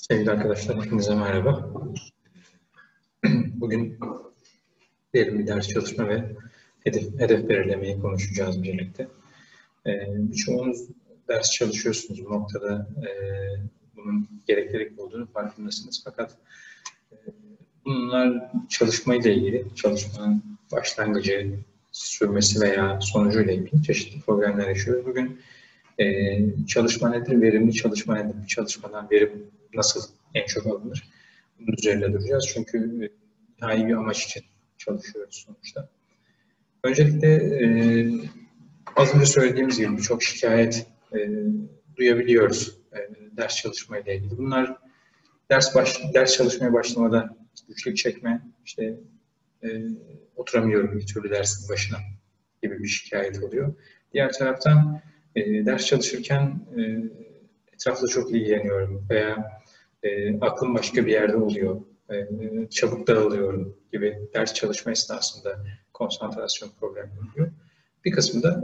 Sevgili arkadaşlar, hepinize merhaba. Bugün verimli ders çalışma ve hedef belirlemeyi konuşacağız birlikte. Birçoğunuz ders çalışıyorsunuz. Bu noktada bunun gereklilik olduğunu farkındasınız. Fakat bunlar çalışmayla ilgili, çalışmanın başlangıcı, sürmesi veya sonucuyla ilgili çeşitli problemler yaşıyoruz. Bugün çalışma nedir, verimli çalışma nedir, bir çalışmadan verim nasıl en çok alınır? Bunun üzerinde duracağız çünkü nihai bir amaç için çalışıyoruz sonuçta. Öncelikle az önce söylediğimiz gibi birçok şikayet duyabiliyoruz ders çalışmayla ilgili. Bunlar ders çalışmaya başlamada güçlük çekme, işte oturamıyorum bir türlü dersin başına gibi bir şikayet oluyor. Diğer taraftan ders çalışırken etrafla çok ilgileniyorum veya aklım başka bir yerde oluyor, çabuk dağılıyorum gibi ders çalışma esnasında konsantrasyon problemleri oluyor. Bir kısmı da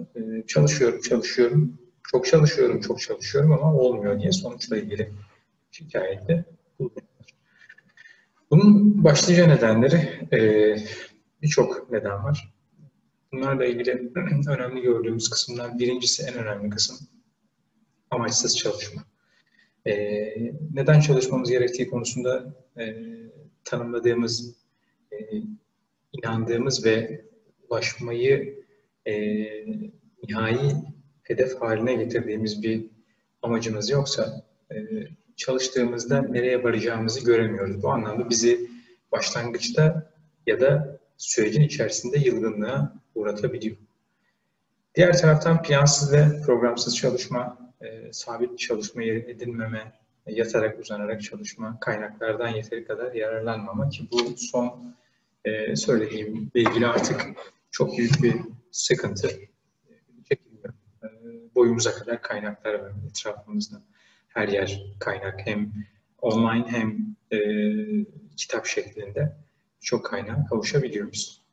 çok çalışıyorum ama olmuyor diye sonuçla ilgili şikayette bulunuyorlar. Bunun başlıca nedenleri birçok neden var. Bunlarla ilgili önemli gördüğümüz kısımlar, birincisi en önemli kısım amaçsız çalışma. Neden çalışmamız gerektiği konusunda tanımladığımız, inandığımız ve ulaşmayı nihai hedef haline getirdiğimiz bir amacımız yoksa çalıştığımızda nereye varacağımızı göremiyoruz. Bu anlamda bizi başlangıçta ya da sürecin içerisinde yılgınlığa uğratabiliyor. Diğer taraftan plansız ve programsız çalışma, sabit çalışma yeri edinmeme, yatarak uzanarak çalışma, kaynaklardan yeteri kadar yararlanmama ki bu son söylediğimle ilgili artık çok büyük bir sıkıntı çekilmiyor. Boyumuza kadar kaynaklar var etrafımızda. Her yer kaynak, hem online hem kitap şeklinde çok kaynağa kavuşabiliyoruz.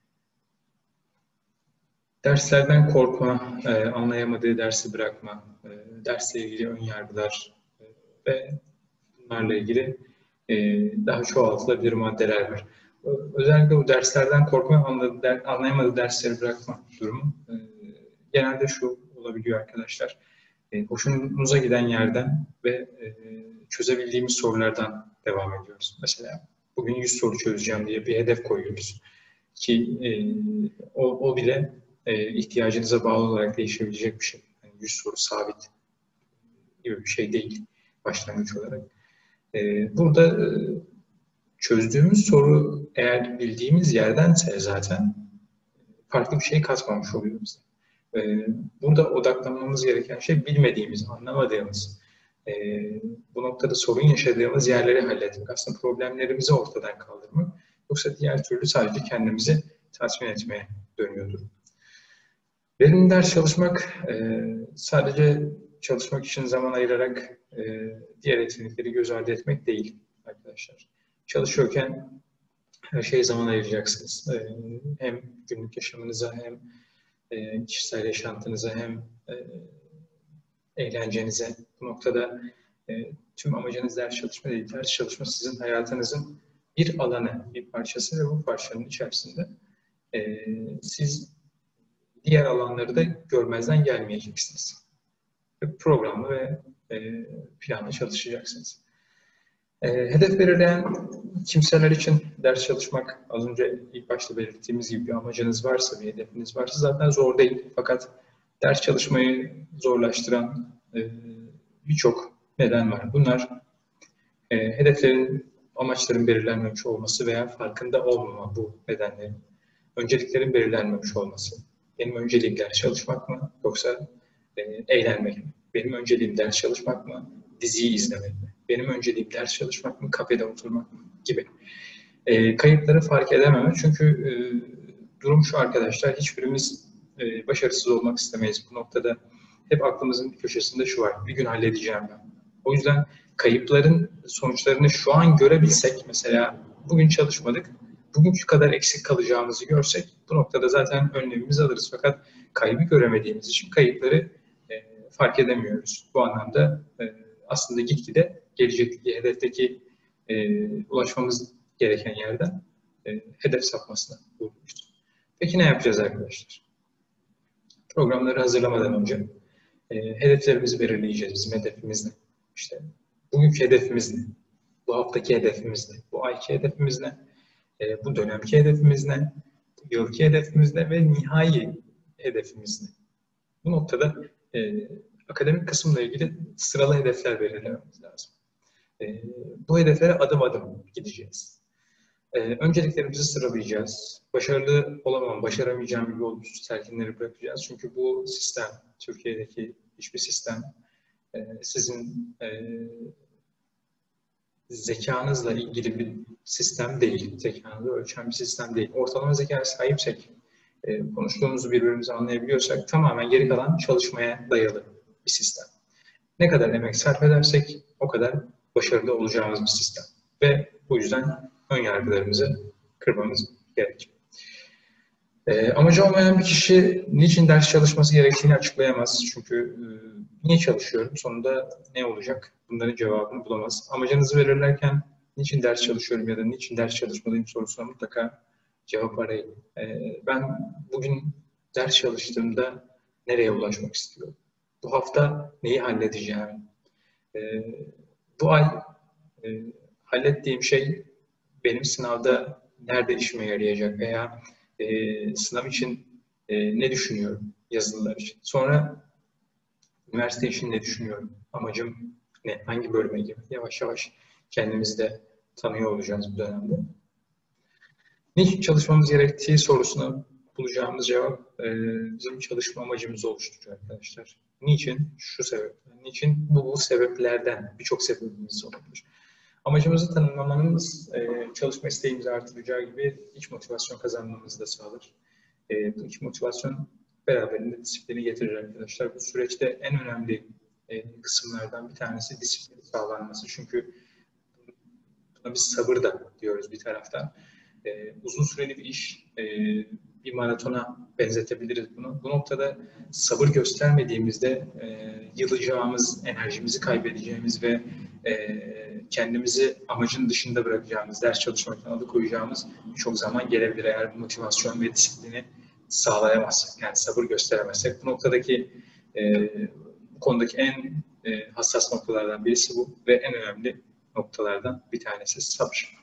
Derslerden korkma, anlayamadığı dersi bırakma, dersle ilgili önyargılar ve bunlarla ilgili daha çoğaltılabilir maddeler var. Özellikle bu derslerden korkma, anlayamadığı dersleri bırakma durumu genelde şu olabiliyor arkadaşlar. Hoşunuza giden yerden ve çözebildiğimiz sorulardan devam ediyoruz. Mesela bugün 100 soru çözeceğim diye bir hedef koyuyoruz ki o bile ihtiyacınıza bağlı olarak değişebilecek bir şey. Yani 100 soru sabit gibi bir şey değil başlangıç olarak. Burada çözdüğümüz soru eğer bildiğimiz yerdense zaten farklı bir şey katmamış oluyor bize. Burada odaklanmamız gereken şey bilmediğimiz, anlamadığımız, bu noktada sorun yaşadığımız yerleri halletmek. Aslında problemlerimizi ortadan kaldırmak. Yoksa diğer türlü sadece kendimizi tatmin etmeye dönüyordur. Verimli ders çalışmak sadece çalışmak için zaman ayırarak diğer etkinlikleri göz ardı etmek değil arkadaşlar. Çalışıyorken her şeye zaman ayıracaksınız. Hem günlük yaşamınıza hem kişisel yaşantınıza hem eğlencenize. Bu noktada tüm amacınız ders çalışma değil. Ders çalışma sizin hayatınızın bir alanı, bir parçası ve bu parçanın içerisinde siz diğer alanları da görmezden gelmeyeceksiniz. Programlı ve planlı çalışacaksınız. Hedef belirleyen kimseler için ders çalışmak, az önce ilk başta belirttiğimiz gibi bir amacınız varsa, bir hedefiniz varsa zaten zor değil. Fakat ders çalışmayı zorlaştıran birçok neden var. Bunlar hedeflerin, amaçların belirlenmemiş olması veya farkında olmama bu nedenlerin. Önceliklerin belirlenmemiş olması. Benim önceliğim ders çalışmak mı yoksa eğlenmek mi? Benim önceliğim ders çalışmak mı, diziyi izlemek mi? Benim önceliğim ders çalışmak mı, kafede oturmak mı gibi. Kayıpları fark edememe çünkü durum şu arkadaşlar, hiçbirimiz başarısız olmak istemeyiz. Bu noktada hep aklımızın bir köşesinde şu var, bir gün halledeceğim ben. O yüzden kayıpların sonuçlarını şu an görebilsek, mesela bugün çalışmadık, bugünkü kadar eksik kalacağımızı görsek bu noktada zaten önlemimizi alırız. Fakat kaybı göremediğimiz için kayıpları fark edemiyoruz. Bu anlamda aslında gitgide gelecekteki, hedefteki ulaşmamız gereken yerden hedef sapmasına uğruyoruz. Peki ne yapacağız arkadaşlar? Programları hazırlamadan önce hedeflerimizi belirleyeceğiz. Bizim hedefimiz ne? İşte bugünkü hedefimiz ne? Bu haftaki hedefimiz ne? Bu ayki hedefimiz ne? Bu dönemki hedefimiz ne? Bu yılki hedefimiz ne? Ve nihai hedefimiz ne? Bu noktada akademik kısımla ilgili sıralı hedefler belirlememiz lazım. Bu hedeflere adım adım gideceğiz. Önceliklerimizi sıralayacağız. Başarılı olamam, başaramayacağım gibi yol telkinleri bırakacağız. Çünkü bu sistem, Türkiye'deki hiçbir sistem sizin zekanızla ilgili bir sistem değil. Zekanızı ölçen bir sistem değil. Ortalama zekaya sahipsek, konuştuğumuzu birbirimizi anlayabiliyorsak tamamen geri kalan çalışmaya dayalı bir sistem. Ne kadar emek sarf edersek o kadar başarılı olacağımız bir sistem. Ve bu yüzden ön yargılarımızı kırmamız gerekir. Amacı olmayan bir kişi niçin ders çalışması gerektiğini açıklayamaz. Çünkü niye çalışıyorum, sonunda ne olacak bunların cevabını bulamaz. Amacınızı belirlerken niçin ders çalışıyorum ya da niçin ders çalışmalıyım sorusuna mutlaka cevap arayın. Ben bugün ders çalıştığımda nereye ulaşmak istiyorum? Bu hafta neyi halledeceğim? Bu ay hallettiğim şey benim sınavda nerede işime yarayacak veya sınav için ne düşünüyorum yazılılar için. Sonra üniversite için ne düşünüyorum? Amacım ne? Hangi bölüme girmek? Yavaş yavaş kendimizi de tanıyor olacağız bu dönemde. Niçin çalışmamız gerektiği sorusuna bulacağımız cevap bizim çalışma amacımızı oluşturuyor arkadaşlar. Niçin? Şu sebepler. Niçin? Bu sebeplerden. Birçok sebebimiz olabilir. Amacımızı tanımlamamız çalışma isteğimizi artıracağı gibi iç motivasyon kazanmamızı da sağlar. Bu iç motivasyon beraberinde disiplini getirir arkadaşlar. Bu süreçte en önemli kısımlardan bir tanesi disiplin sağlanması. Çünkü buna biz sabır da diyoruz bir taraftan. Uzun süreli bir iş, bir maratona benzetebiliriz bunu. Bu noktada sabır göstermediğimizde yılacağımız, enerjimizi kaybedeceğimiz ve kendimizi amacın dışında bırakacağımız, ders çalışmaktan alıkoyacağımız çok zaman gelebilir eğer bu motivasyon ve disiplini sağlayamazsak, yani sabır gösteremezsek. Bu noktadaki, bu konudaki en hassas noktalardan birisi bu ve en önemli noktalardan bir tanesi sabır.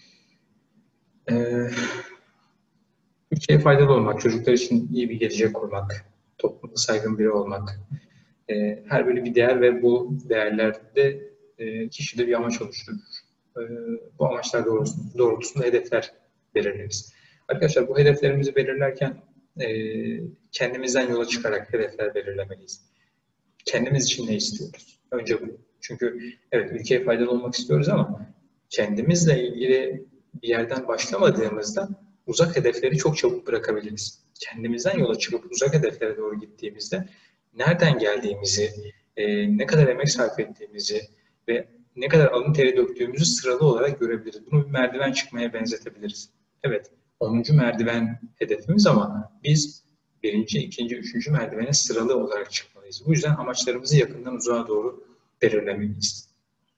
Ülkeye faydalı olmak, çocuklar için iyi bir gelecek kurmak, toplumda saygın biri olmak, her böyle bir değer ve bu değerlerde kişide bir amaç oluşturur. Bu amaçlar doğrultusunda hedefler belirleriz. Arkadaşlar bu hedeflerimizi belirlerken kendimizden yola çıkarak hedefler belirlemeliyiz. Kendimiz için ne istiyoruz? Önce bu. Çünkü evet ülkeye faydalı olmak istiyoruz ama kendimizle ilgili bir yerden başlamadığımızda uzak hedefleri çok çabuk bırakabiliriz. Kendimizden yola çıkıp uzak hedeflere doğru gittiğimizde nereden geldiğimizi, ne kadar emek sarf ettiğimizi ve ne kadar alın teri döktüğümüzü sıralı olarak görebiliriz. Bunu bir merdiven çıkmaya benzetebiliriz. Evet, 10. merdiven hedefimiz ama biz 1., 2., 3. merdivene sıralı olarak çıkmalıyız. Bu yüzden amaçlarımızı yakından uzağa doğru belirlemeliyiz.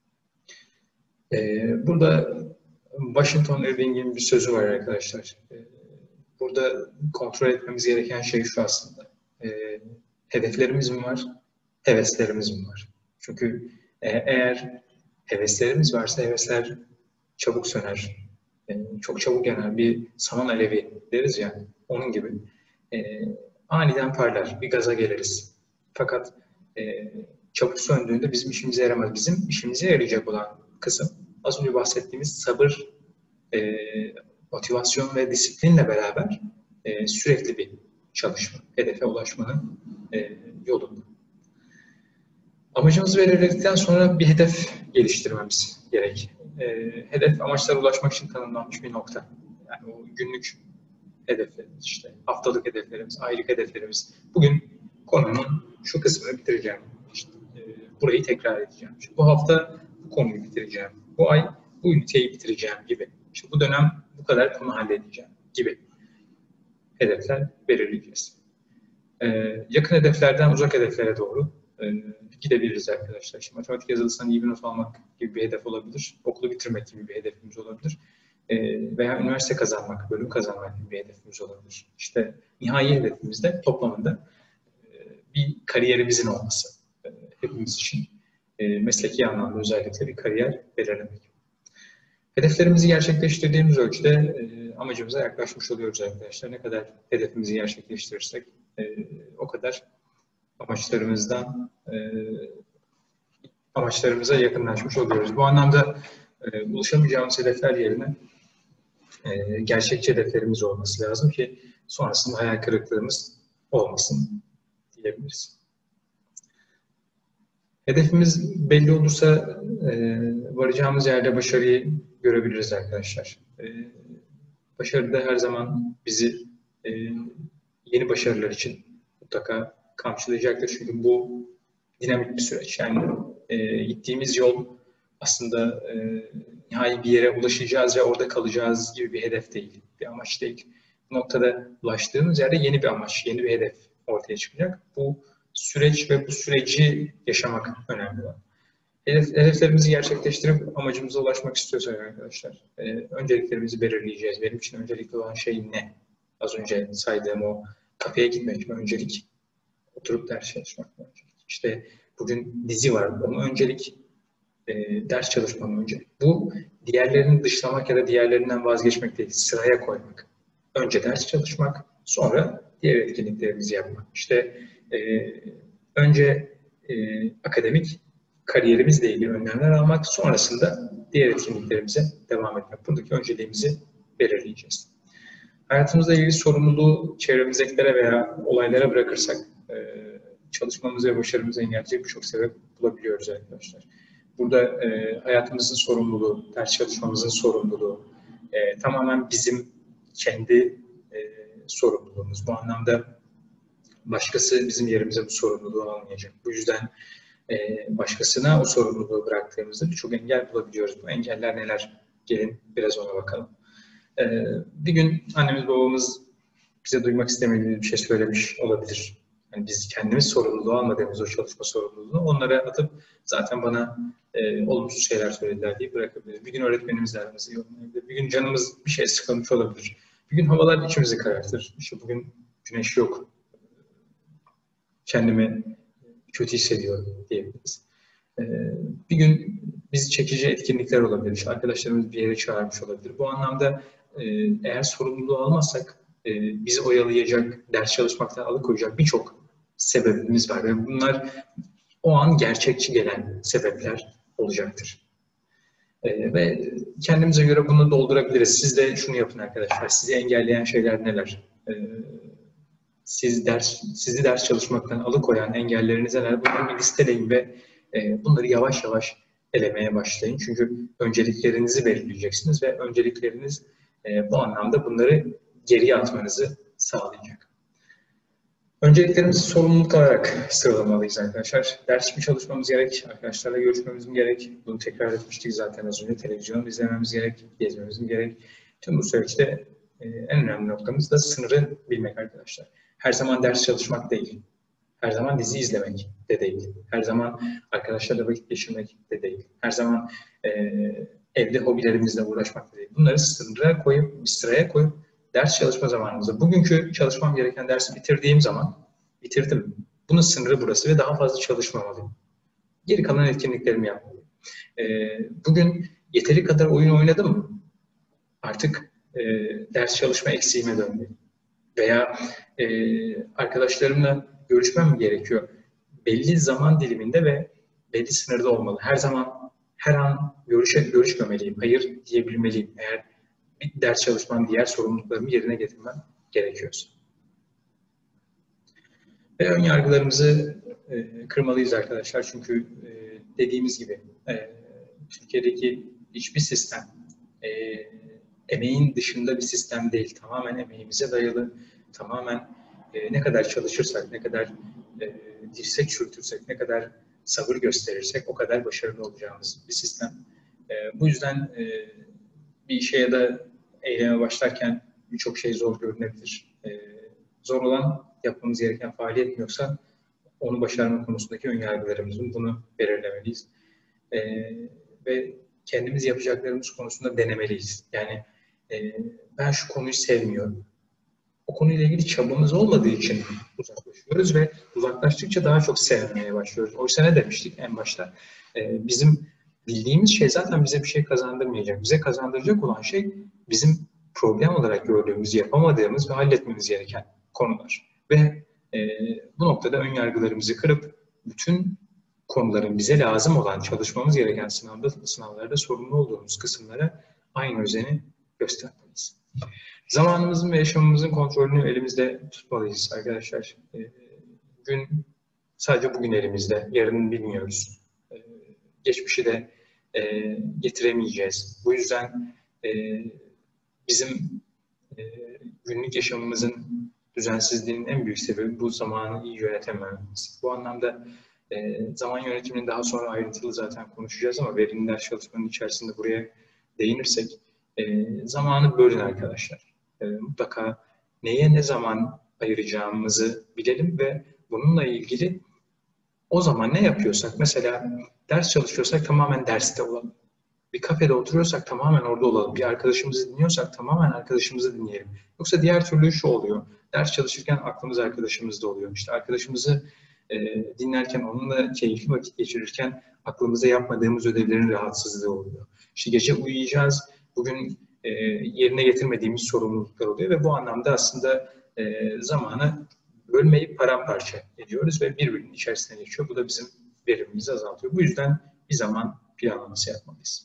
Burada Washington Irving'in bir sözü var arkadaşlar. Burada kontrol etmemiz gereken şey şu aslında. Hedeflerimiz mi var, heveslerimiz mi var? Çünkü eğer heveslerimiz varsa hevesler çabuk söner. Çok çabuk yanar. Bir saman alevi deriz ya, onun gibi. Aniden parlar, bir gaza geliriz. Fakat çabuk söndüğünde bizim işimize yaramaz. Bizim işimize yarayacak olan kısım az önce bahsettiğimiz sabır, motivasyon ve disiplinle beraber sürekli bir çalışma, hedefe ulaşmanın yolunda. Amacımızı belirledikten sonra bir hedef geliştirmemiz gerek. Hedef amaçlara ulaşmak için tanımlanmış bir nokta. Yani o günlük hedeflerimiz, işte haftalık hedeflerimiz, aylık hedeflerimiz. Bugün konunun şu kısmını bitireceğim. İşte, burayı tekrar edeceğim. İşte bu hafta bu konuyu bitireceğim. Bu ay bu üniteyi bitireceğim gibi. İşte bu dönem bu kadar konu halledeceğim gibi hedefler belirleyeceğiz. Yakın hedeflerden uzak hedeflere doğru gidebiliriz arkadaşlar. Şimdi matematik yazılısından iyi bir not almak gibi bir hedef olabilir. Okulu bitirmek gibi bir hedefimiz olabilir. Veya üniversite kazanmak, bölüm kazanmak gibi bir hedefimiz olabilir. İşte nihai hedefimiz de toplamında bir kariyerimizin olması. Hepimiz için mesleki anlamda özellikle bir kariyer belirlemek. Hedeflerimizi gerçekleştirdiğimiz ölçüde amacımıza yaklaşmış oluyoruz arkadaşlar. Ne kadar hedefimizi gerçekleştirirsek o kadar amaçlarımıza yakınlaşmış oluyoruz. Bu anlamda ulaşamayacağımız hedefler yerine gerçekçi hedeflerimiz olması lazım ki sonrasında hayal kırıklığımız olmasın diyebiliriz. Hedefimiz belli olursa varacağımız yerde başarıyı görebiliriz arkadaşlar. Başarı da her zaman bizi yeni başarılar için mutlaka kamçılayacaktır. Çünkü bu dinamik bir süreç. Yani gittiğimiz yol aslında nihai bir yere ulaşacağız ve orada kalacağız gibi bir hedef değil, bir amaç değil. Bu noktada ulaştığımız yerde yeni bir amaç, yeni bir hedef ortaya çıkacak. Bu süreç ve bu süreci yaşamak önemli olan. Hedeflerimizi gerçekleştirip amacımıza ulaşmak istiyorsak arkadaşlar, önceliklerimizi belirleyeceğiz. Benim için öncelikli olan şey ne? Az önce saydığım o kafeye gitmek mi öncelik? Oturup ders çalışmak mı öncelik? İşte bugün dizi var, ama öncelik ders çalışmam öncelik. Bu diğerlerini dışlamak ya da diğerlerinden vazgeçmek değil, sıraya koymak. Önce ders çalışmak, sonra diğer etkinliklerimizi yapmak. İşte önce akademik kariyerimizle ilgili önlemler almak, sonrasında diğer etkinliklerimize devam etmek. Buradaki önceliğimizi belirleyeceğiz. Hayatımızla ilgili sorumluluğu çevremizdekilere veya olaylara bırakırsak çalışmamızı ve başarımızı engelleyecek birçok sebep bulabiliyoruz arkadaşlar. Burada hayatımızın sorumluluğu, ders çalışmamızın sorumluluğu tamamen bizim kendi sorumluluğumuz. Bu anlamda başkası bizim yerimize bu sorumluluğu almayacak. Bu yüzden başkasına o sorumluluğu bıraktığımızda birçok engel bulabiliyoruz. Bu engeller neler? Gelin biraz ona bakalım. Bir gün annemiz babamız bize duymak istemediğimiz bir şey söylemiş olabilir. Yani biz kendimiz sorumluluğu almadığımız o çalışma sorumluluğunu onlara atıp zaten bana olumsuz şeyler söylediler diye bırakabiliriz. Bir gün öğretmenimizle aramızı yorumlayabilir. Bir gün canımız bir şey sıkılmış olabilir. Bir gün havalar içimizi karartır. İşte bugün güneş yok. Kendimi kötü hissediyorum diyebiliriz. Bir gün bizi çekici etkinlikler olabilir. İşte arkadaşlarımız bir yere çağırmış olabilir. Bu anlamda eğer sorumluluğu almazsak bizi oyalayacak, ders çalışmaktan alıkoyacak birçok sebebimiz var. Ve bunlar o an gerçekçi gelen sebepler olacaktır. Ve kendimize göre bunu doldurabiliriz. Siz de şunu yapın arkadaşlar. Sizi engelleyen şeyler neler? Sizi ders çalışmaktan alıkoyan engelleriniz neler? Bunları bir listeleyin ve bunları yavaş yavaş elemeye başlayın. Çünkü önceliklerinizi belirleyeceksiniz ve öncelikleriniz bu anlamda bunları geriye atmanızı sağlayacak. Önceliklerimizi sorumluluk alarak sıralamalıyız arkadaşlar. Ders mi çalışmamız gerek, arkadaşlarla görüşmemiz mi gerek? Bunu tekrar etmiştik zaten az önce. Televizyon izlememiz gerek, gezmemiz mi gerek? Tüm bu süreçte en önemli noktamız da sınırı bilmek arkadaşlar. Her zaman ders çalışmak değil. Her zaman dizi izlemek de değil. Her zaman arkadaşlarla vakit geçirmek de değil. Her zaman evde hobilerimizle uğraşmak da değil. Bunları bir sıraya koyup ders çalışma zamanımızda. Bugünkü çalışmam gereken dersi bitirdiğim zaman bitirdim. Bunun sınırı burası ve daha fazla çalışmamalıyım. Geri kalan etkinliklerimi yapmalıyım. Bugün yeteri kadar oyun oynadım mı? Artık ders çalışma eksiğime dönmeliyim. Veya arkadaşlarımla görüşmem mi gerekiyor? Belli zaman diliminde ve belli sınırda olmalı. Her an görüşmemeliyim. Hayır diyebilmeliyim. Eğer bir ders çalışmam, diğer sorumluluklarımı yerine getirmem gerekiyorsa. Ve ön yargılarımızı kırmalıyız arkadaşlar. Çünkü dediğimiz gibi Türkiye'deki hiçbir sistem emeğin dışında bir sistem değil. Tamamen emeğimize dayalı, tamamen ne kadar çalışırsak, ne kadar dirsek çürütürsek, ne kadar sabır gösterirsek o kadar başarılı olacağımız bir sistem. Bu yüzden bir işe ya da eyleme başlarken birçok şey zor görünebilir. Zor olan yapmamız gereken faaliyet mi yoksa onu başarma konusundaki önyargılarımızın bunu belirlemeliyiz. Ve kendimiz yapacaklarımız konusunda denemeliyiz. Yani ben şu konuyu sevmiyorum. O konuyla ilgili çabamız olmadığı için uzaklaşıyoruz ve uzaklaştıkça daha çok sevmeye başlıyoruz. Oysa ne demiştik en başta? Bizim bildiğimiz şey zaten bize bir şey kazandırmayacak. Bize kazandıracak olan şey bizim problem olarak gördüğümüz, yapamadığımız ve halletmemiz gereken konular. Ve bu noktada ön yargılarımızı kırıp bütün konuların bize lazım olan, çalışmamız gereken sınavlarda sorumlu olduğumuz kısımlara aynı özeni göstermeliyiz. Zamanımızın ve yaşamımızın kontrolünü elimizde tutmalıyız arkadaşlar. Gün sadece bugün elimizde, yarını bilmiyoruz. Geçmişi de getiremeyeceğiz. Bu yüzden bizim günlük yaşamımızın düzensizliğinin en büyük sebebi bu zamanı iyi yönetemememiz. Bu anlamda zaman yönetimini daha sonra ayrıntılı zaten konuşacağız ama verimli ders çalışmanın içerisinde buraya değinirsek zamanı bölün arkadaşlar. Mutlaka neye ne zaman ayıracağımızı bilelim ve bununla ilgili o zaman ne yapıyorsak, mesela ders çalışıyorsak tamamen derste olalım. Bir kafede oturuyorsak tamamen orada olalım. Bir arkadaşımızı dinliyorsak tamamen arkadaşımızı dinleyelim. Yoksa diğer türlü şu oluyor. Ders çalışırken aklımız arkadaşımızda oluyor. İşte arkadaşımızı dinlerken, onunla keyifli vakit geçirirken aklımızda yapmadığımız ödevlerin rahatsızlığı oluyor. İşte gece uyuyacağız. Bugün yerine getirmediğimiz sorumluluklar oluyor ve bu anlamda aslında zamanı bölmeyip paramparça ediyoruz ve birbirinin içerisine geçiyor. Bu da bizim verimimizi azaltıyor. Bu yüzden bir zaman planlaması yapmalıyız.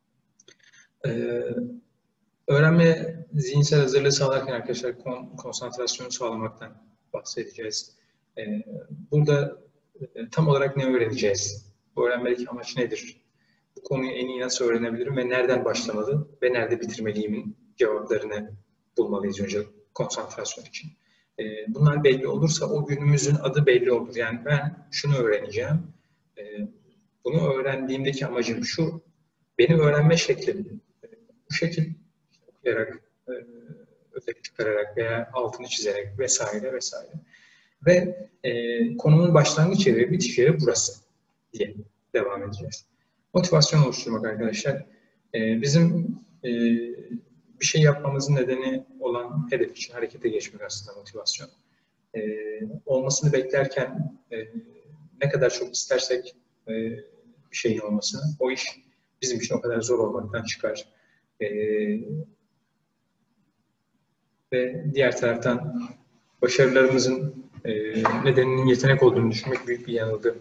Öğrenme zihinsel hazırlığı sağlarken arkadaşlar konsantrasyonu sağlamaktan bahsedeceğiz. Burada tam olarak ne öğreneceğiz? Bu öğrenmedeki amaç nedir? Bu konuyu en iyi nasıl öğrenebilirim ve nereden başlamalı ve nerede bitirmeliyimin cevaplarını bulmalıyız önce konsantrasyon için. Bunlar belli olursa o günümüzün adı belli olur. Yani ben şunu öğreneceğim. Bunu öğrendiğimdeki amacım şu. Benim öğrenme şeklim bu şekil okuyarak, özellik çıkararak veya altını çizerek vesaire vesaire. Ve konunun başlangıç yeri ve bitiş yeri burası diye devam edeceğiz. Motivasyon oluşturmak arkadaşlar. Bizim bir şey yapmamızın nedeni olan hedef için harekete geçmek aslında motivasyon. Olmasını beklerken ne kadar çok istersek bir şeyin olmasını, o iş bizim için o kadar zor olmaktan çıkar. Ve diğer taraftan başarılarımızın nedeninin yetenek olduğunu düşünmek büyük bir yanılgı.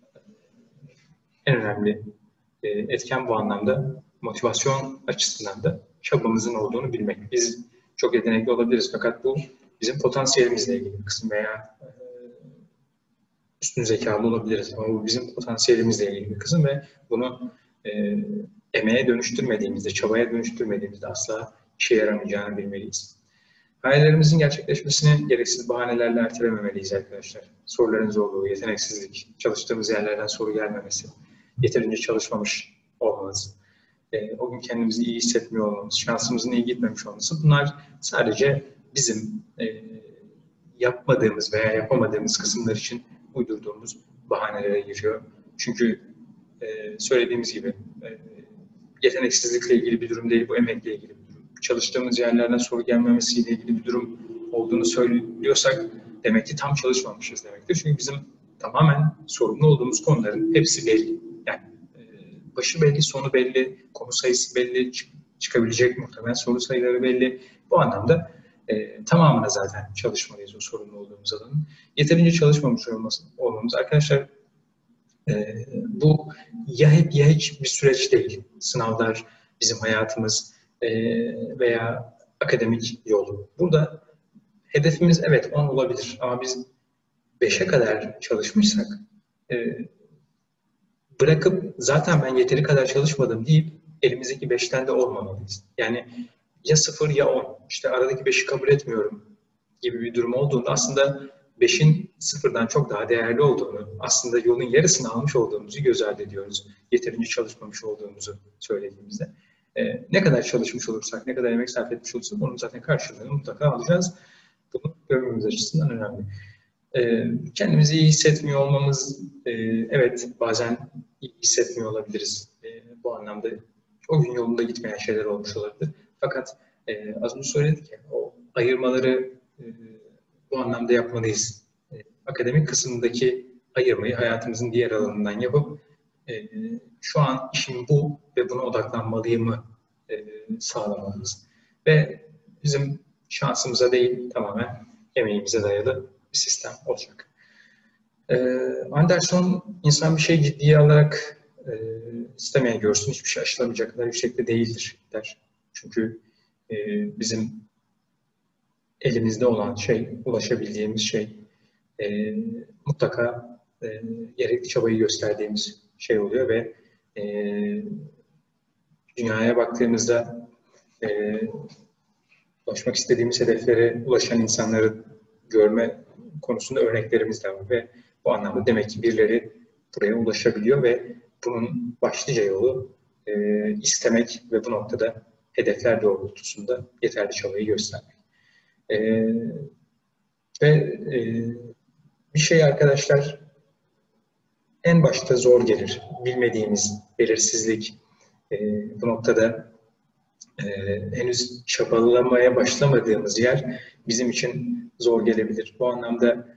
En önemli etken bu anlamda motivasyon açısından da çabamızın olduğunu bilmek. Biz çok yetenekli olabiliriz fakat bu bizim potansiyelimizle ilgili bir kısım veya üstün zekalı olabiliriz ama bu bizim potansiyelimizle ilgili bir kısım ve bunu emeğe dönüştürmediğimizde, çabaya dönüştürmediğimizde asla işe yaramayacağını bilmeliyiz. Hayallerimizin gerçekleşmesini gereksiz bahanelerle ertelememeliyiz arkadaşlar. Soruların zorluğu, yeteneksizlik, çalıştığımız yerlerden soru gelmemesi, yeterince çalışmamış olmamız, o gün kendimizi iyi hissetmiyor olmamız, şansımızın iyi gitmemiş olması, bunlar sadece bizim yapmadığımız veya yapamadığımız kısımlar için uydurduğumuz bahanelere giriyor. Çünkü söylediğimiz gibi yeteneksizlikle ilgili bir durum değil, bu emekle ilgili bir durum. Çalıştığımız yerlerden soru gelmemesiyle ilgili bir durum olduğunu söylüyorsak demek ki tam çalışmamışız demektir. Çünkü bizim tamamen sorumlu olduğumuz konuların hepsi belli. Yani başı belli, sonu belli, konu sayısı belli, çıkabilecek muhtemelen soru sayıları belli. Bu anlamda tamamına zaten çalışmalıyız o sorumlu olduğumuz alanın. Yeterince çalışmamış olmamız. Arkadaşlar bu ya hep ya hiç bir süreç değil. Sınavlar, bizim hayatımız veya akademik yolu. Burada hedefimiz evet 10 olabilir ama biz 5'e kadar çalışmışsak bırakıp zaten ben yeteri kadar çalışmadım deyip elimizdeki 5'ten de olmamalıyız. Yani ya 0 ya 10. İşte aradaki 5'i kabul etmiyorum gibi bir durum olduğunda aslında 5'in 0'dan çok daha değerli olduğunu, aslında yolun yarısını almış olduğumuzu göz ardı ediyoruz. Yeterince çalışmamış olduğumuzu söylediğimizde. Ne kadar çalışmış olursak, ne kadar emek sarf etmiş olursak onun zaten karşılığını mutlaka alacağız. Bu bölümümüz açısından önemli. Kendimizi iyi hissetmiyor olmamız, evet bazen iyi hissetmiyor olabiliriz. Bu anlamda o gün yolunda gitmeyen şeyler olmuş olabilir. Fakat az önce söyledik ya, o ayırmaları bu anlamda yapmalıyız. Akademik kısmındaki ayırmayı hayatımızın diğer alanından yapıp e, şu an işim bu ve buna odaklanmalıyımı sağlamalıyız. Ve bizim şansımıza değil, tamamen emeğimize dayalı bir sistem olacak. Anderson, insan bir şey ciddiye alarak istemeye görsün, hiçbir şey aşılamayacak kadar yüksekte değildir der. Çünkü bizim elimizde olan şey, ulaşabildiğimiz şey mutlaka gerekli çabayı gösterdiğimiz şey oluyor ve dünyaya baktığımızda ulaşmak istediğimiz hedeflere ulaşan insanları görme konusunda örneklerimiz de var ve bu anlamda demek ki birileri buraya ulaşabiliyor ve bunun başlıca yolu istemek ve bu noktada hedefler doğrultusunda yeterli çabayı göstermek. Ve bir şey arkadaşlar en başta zor gelir. Bilmediğimiz belirsizlik bu noktada henüz çabalamaya başlamadığımız yer bizim için zor gelebilir. Bu anlamda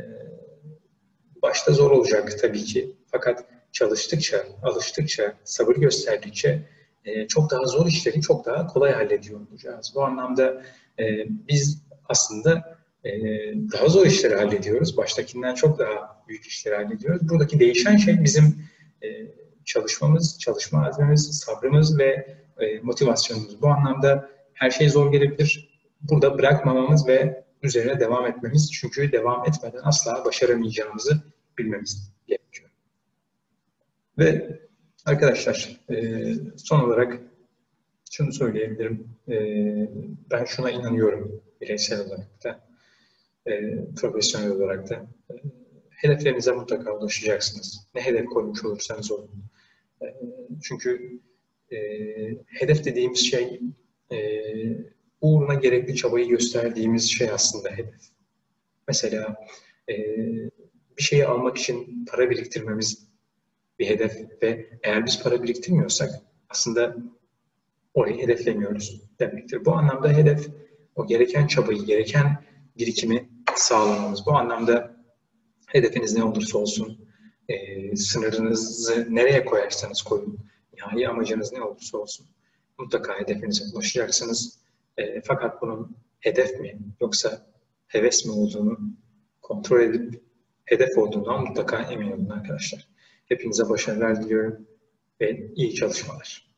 başta zor olacak tabii ki. Fakat çalıştıkça, alıştıkça, sabır gösterdikçe çok daha zor işleri çok daha kolay hallediyor olacağız. Bu anlamda biz aslında daha zor işleri hallediyoruz. Baştakinden çok daha büyük işleri hallediyoruz. Buradaki değişen şey bizim çalışmamız, çalışma azmimiz, sabrımız ve motivasyonumuz. Bu anlamda her şey zor gelebilir. Burada bırakmamamız ve üzerine devam etmemiz. Çünkü devam etmeden asla başaramayacağımızı bilmemiz gerekiyor. Ve arkadaşlar son olarak şunu söyleyebilirim. Ben şuna inanıyorum bireysel olarak da, profesyonel olarak da. Hedeflerinize mutlaka ulaşacaksınız. Ne hedef koymuş olursanız olun. Çünkü hedef dediğimiz şey uğruna gerekli çabayı gösterdiğimiz şey aslında hedef. Mesela bir şeyi almak için para biriktirmemiz bir hedef ve eğer biz para biriktirmiyorsak aslında orayı hedeflemiyoruz demektir. Bu anlamda hedef o gereken çabayı, gereken birikimi sağlamamız. Bu anlamda hedefiniz ne olursa olsun, sınırınızı nereye koyarsanız koyun, nihai amacınız ne olursa olsun mutlaka hedefinize ulaşacaksınız. Fakat bunun hedef mi yoksa heves mi olduğunu kontrol edip hedef olduğundan mutlaka emin olun arkadaşlar. Hepinize başarılar diliyorum ve iyi çalışmalar.